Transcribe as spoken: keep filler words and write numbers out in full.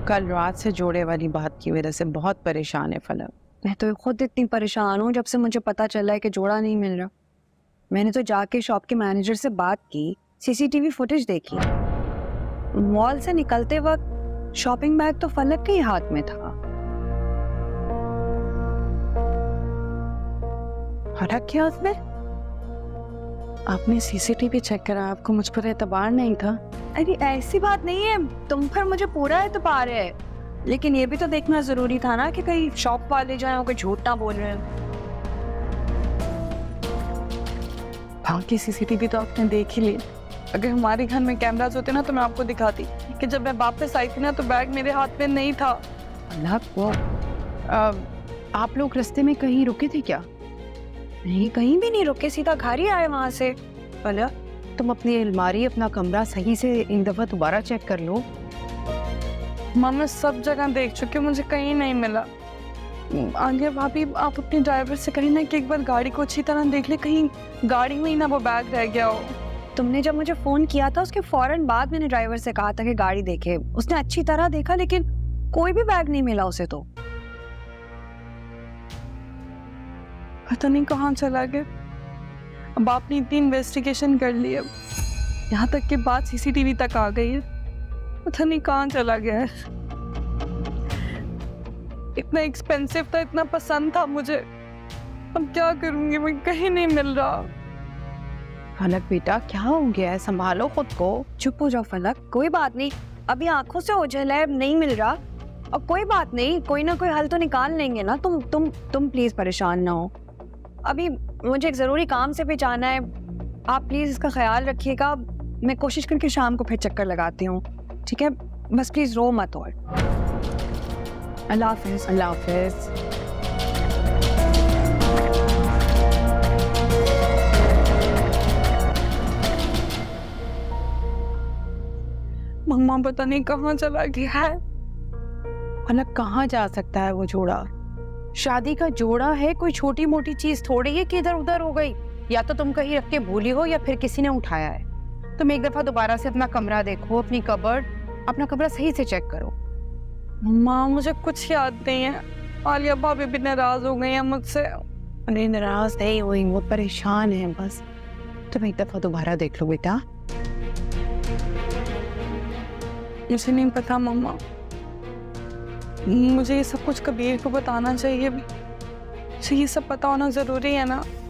कल रात से जोड़े वाली बात की वजह से बहुत परेशान है फलक। मैं तो खुद इतनी परेशान हूँ जब से मुझे पता चला है कि जोड़ा नहीं मिल रहा। मैंने तो जाके शॉप के मैनेजर से बात की, सीसीटीवी फुटेज देखी। मॉल से निकलते वक्त शॉपिंग बैग तो फलक के ही हाथ में था। फलक के हाथ में? आपने सीसीटीवी चेक करा, आपको मुझ पर एतबार नहीं था? अरे ऐसी बात नहीं है, तुम पर मुझे पूरा एतबार है, लेकिन ये भी तो देखना जरूरी था ना कि कहीं शॉप वाले जो है वो कोई झूठ ना बोल रहे हैं। बाकी सीसीटीवी तो आपने देख ही ली। अगर हमारे घर में कैमरास होते ना तो मैं आपको दिखाती कि जब मैं वापस आई थी ना तो बैग मेरे हाथ में नहीं था। अल्लाह को आ, आप लोग रास्ते में कहीं रुके थे क्या? नहीं, कहीं भी नहीं रुके, सीधा घर ही आए वहां से। फलक, तुम अपनी अलमारी, अपना कमरा सही से एक दफा दोबारा चेक कर लो। माँ, मैं सब जगह देख चुकी हूँ, मुझे कहीं नहीं मिला। आलिया भाभी, आप अपने ड्राइवर से कहीं ना कि एक बार गाड़ी को अच्छी तरह देख ले, कहीं गाड़ी में ही ना वो बैग रह गया हो। तुमने जब मुझे फोन किया था उसके फौरन बाद मैंने ड्राइवर से कहा था कि गाड़ी देखे। उसने अच्छी तरह देखा लेकिन कोई भी बैग नहीं मिला उसे। तो पता नहीं कहाँ चला गया। अब आपने इतनी इन्वेस्टिगेशन कर ली, अब यहाँ तक कि बात सीसीटीवी तक आ गई है, पता नहीं कहाँ चला गया है। इतना एक्सपेंसिव था, इतना पसंद था मुझे, अब क्या करूंगी मैं, कहीं नहीं मिल रहा। फलक बेटा, क्या हो गया है? संभालो खुद को। चुप हो जाओ फलक, कोई बात नहीं, अभी आंखों से ओझल है, नहीं मिल रहा, और कोई बात नहीं, कोई ना कोई हल तो निकाल लेंगे ना। तुम तुम तुम प्लीज परेशान ना हो। अभी मुझे एक जरूरी काम से भी जाना है, आप प्लीज इसका ख्याल रखिएगा। मैं कोशिश करके शाम को फिर चक्कर लगाती हूँ, ठीक है? बस प्लीज रो मत। और अल्लाह हाफिज। अल्लाह हाफिज। मम्मा पता नहीं कहाँ चला गया है। फलक, कहाँ जा सकता है वो जोड़ा? शादी का जोड़ा है, कोई छोटी मोटी चीज थोड़ी है कि इधर उधर हो गई। या तो तुम कहीं रख के भूली हो या फिर किसी ने उठाया है। तुम एक दफा दोबारा से अपना कमरा देखो, अपनी कबर्ड, अपना कमरा सही से चेक करो। माँ, मुझे कुछ याद नहीं है। आलिया भाभी भी नाराज हो गई हैं मुझसे। अरे नाराज नहीं हुई, वो परेशान है बस। तुम एक दफा दोबारा देख लो बेटा। मुझे नहीं पता मम्मा, मुझे ये सब कुछ कबीर को बताना चाहिए। मुझे ये सब पता होना जरूरी है ना।